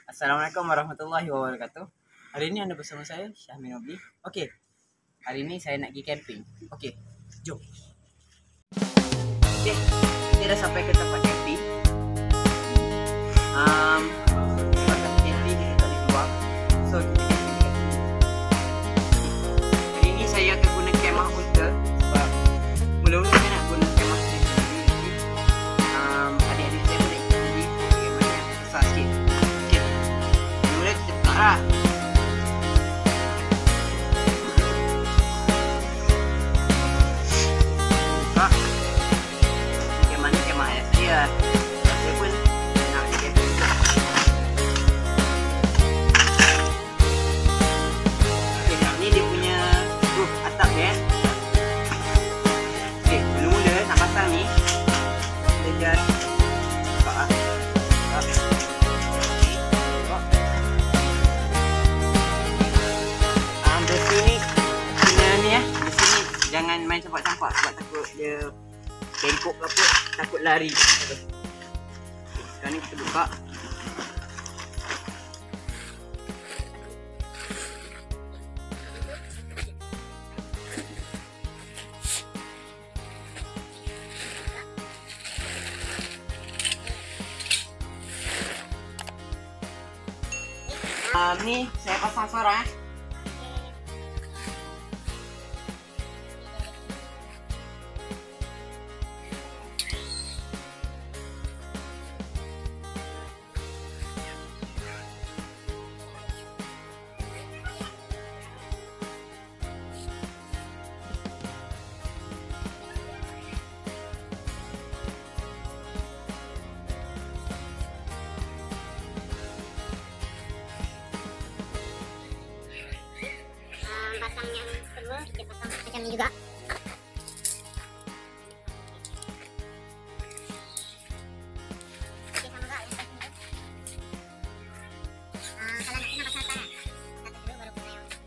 Assalamualaikum warahmatullahi wabarakatuh. Hari ini Anda bersama saya, Syahmin Obli. Oke, hari ini saya nak pergi camping. Oke, jom. Oke, kita dah sampai ke tempat camping. Tempat camping kita tak boleh keluar. So, kita camping dekat sini. Hari ini saya akan guna kemah ultra. Sebab mula-mula saya nak guna kemah sendiri. Adik-adik saya boleh ikut sendiri. Kemah yang besar sikit. Oke, mula kita buka lah. Saya pun nak dia juga. Okay, ni dia punya roof atap dia. Okay, mula-mula nak pasang ni kita just buka lah. Besi ni kena ni besi ni jangan main campak-campak sebab takut dia bengkok ke apa, takut lari. Sekarang ni kita buka. Ni saya pasang suara pasang yang kedua, kita pasang macam ni juga. Okey, sama juga yang pasang tu. Kalau nak kena pasang atas kan, satu dulu baru kena yang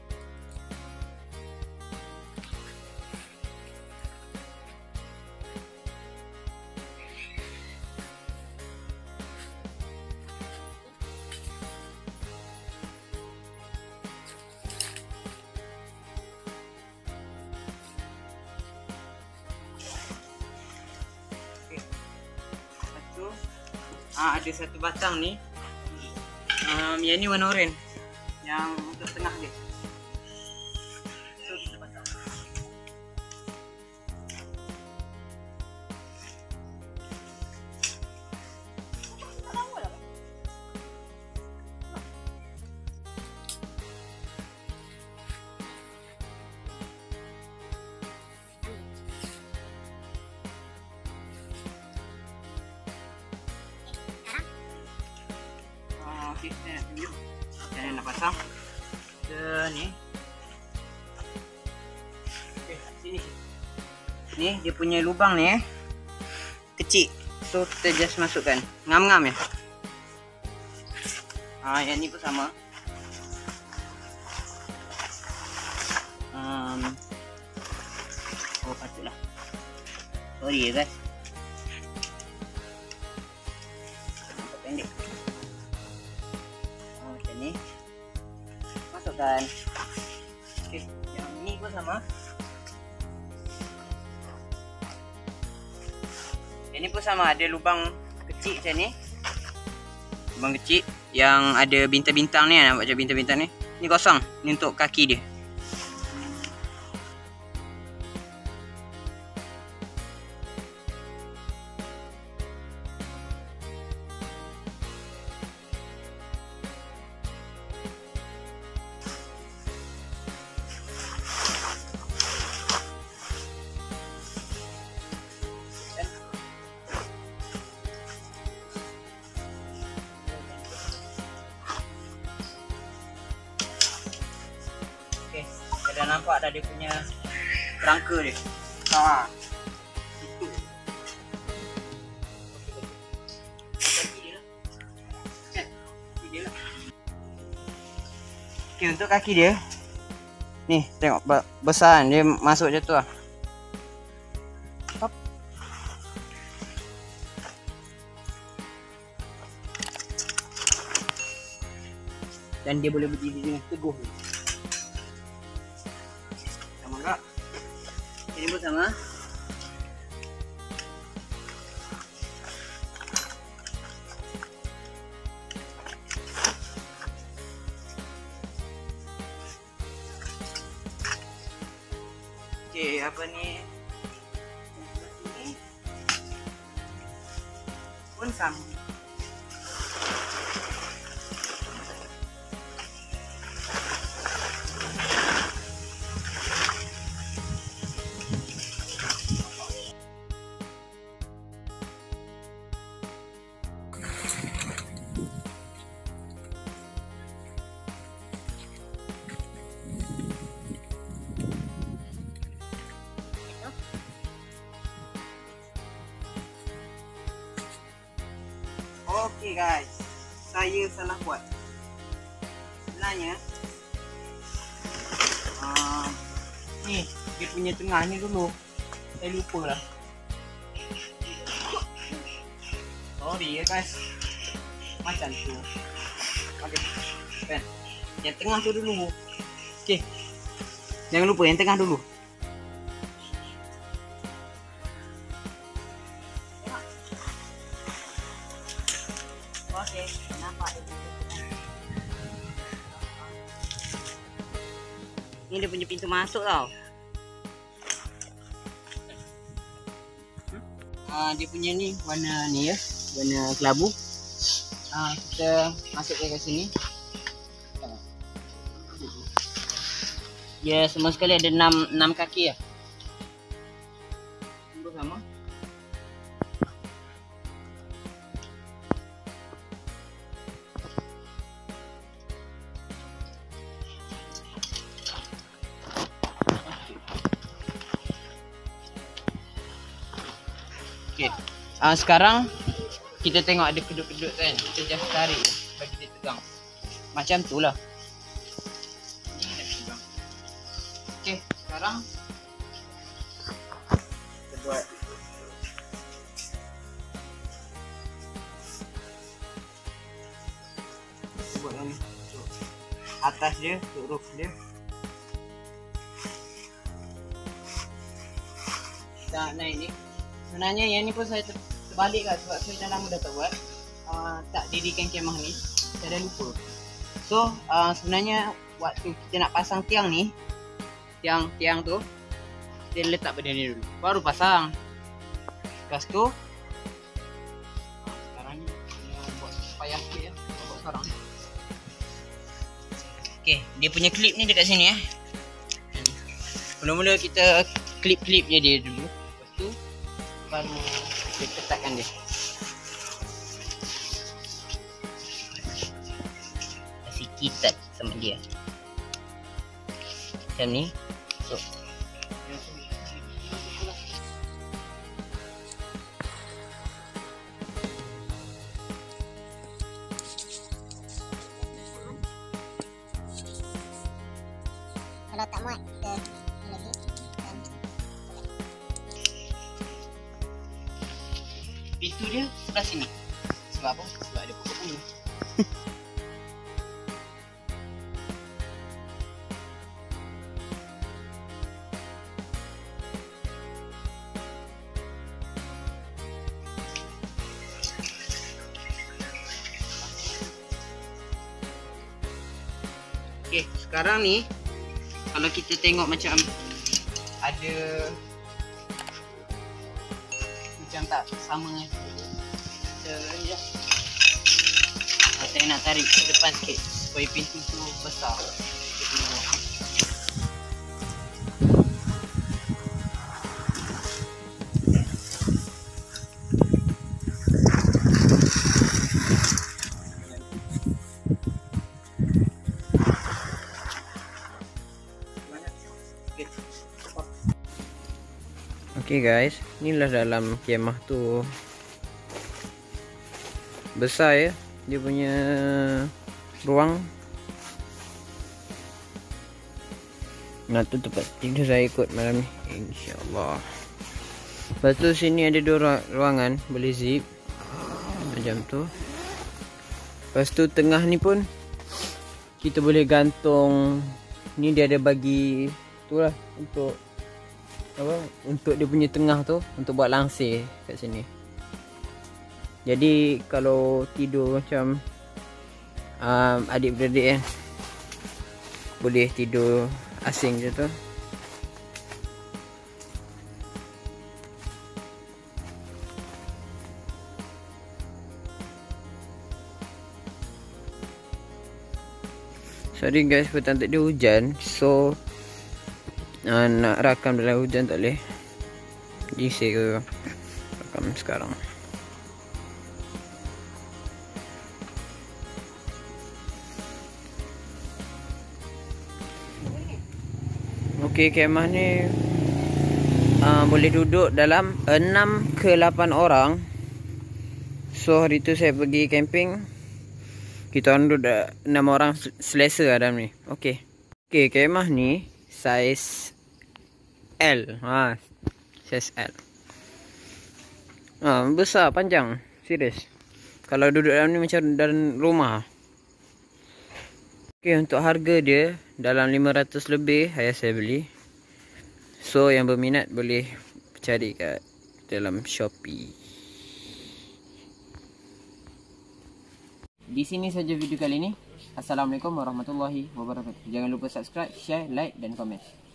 ada satu batang ni. Yang ni warna oranye. Yang untuk tengah dia. So kita pasang. Okey, saya nak tunjuk macam mana nak pasang. Ni. Okey, sini. Ni dia punya lubang ni kecil. So kita just masukkan. Ngam-ngam ya. Yang ni pun sama. Oh, patutlah. Sorry ya guys. Pendek. Ni masukkan. Okey, yang ni pun sama. Yang ni pun sama, ada lubang kecil macam ni. Lubang kecil yang ada bintang-bintang ni, nampak macam bintang-bintang ni. Ni kosong, ni untuk kaki dia. Dah nampak dah dia punya kerangka dia. Itu. Okey, untuk kaki dia. Ni, tengok besar kan, dia masuk macam tu lah. Hop. dan dia boleh berdiri dengan teguh. Sama enggak? Ini pun sama. Oke, apa nih? Ini pun sama. Oke guys, saya salah buat. Sebenarnya nih dia punya tengah ni dulu. Saya lupa lah. Sorry ya guys. Macam tu. Okey. Kan. Yang tengah tu dulu. Okey. Jangan lupa yang tengah dulu. Oke, nampak dia. Ini dia punya pintu masuk tau. Dia punya ni warna ni ya, warna kelabu. Kita masukkan ke sini. Ya, semua sekali ada 6 kaki ya. Tunggu sama. Okay. Sekarang kita tengok ada kedut-kedut kan. Kita just tarik bagi dia tegang. Macam tu lah. Ini dah tegang. Okay, sekarang kita buat ni. Atas dia, untuk roof dia. Kita naik ni. Sebenarnya yang ni pun saya terbalik lah sebab saya dah lama dah tak buat. Tak dirikan kemah ni, saya dah lupa. So sebenarnya waktu kita nak pasang tiang ni, tiang tu dia letak benda ni dulu, baru pasang. Lepas tu sekarang ni buat payah sikit ya, buat sekarang. Okay, dia punya klip ni dekat sini ya. Mula-mula kita klip-klipnya dia dulu. Lepas tu baru kita ketatkan dia. Kasih kitat sama dia. Macam ni. So. Kalau tak muat kita lagi. Pintu dia sebelah sini. Sebab apa? Sebab ada pokok bulu. Okey, sekarang ni kalau kita tengok macam ada macam tak sama kita ya. Saya nak tarik ke depan sikit supaya pintu tu besar. Oke guys, inilah dalam kemah tu. Besar ya, dia punya ruang. Nah tu tempat tidur saya ikut malam ni, insyaAllah. Lepas tu sini ada 2 ruangan, boleh zip macam tu. Lepas tu tengah ni pun kita boleh gantung. Ni dia ada bagi tu lah untuk apa? Untuk dia punya tengah tu untuk buat langsir kat sini. Jadi kalau tidur macam adik-beradik kan, boleh tidur asing je tu. Sorry guys, petang tadi hujan. So nak rakam dalam hujan tak boleh. Jadi saya rakam sekarang. Okey, kemah ni boleh duduk dalam 6 ke 8 orang. So hari tu saya pergi camping, kita orang duduk 6 orang selesa lah dalam ni. Okey. Okey, kemah ni saiz L. Saiz L. Besar, panjang. Serius. Kalau duduk dalam ni macam dalam rumah. Okey, untuk harga dia dalam 500 lebih ayah saya beli. So yang berminat boleh cari kat dalam Shopee. Di sini saja video kali ini. Assalamualaikum warahmatullahi wabarakatuh. Jangan lupa subscribe, share, like dan komen.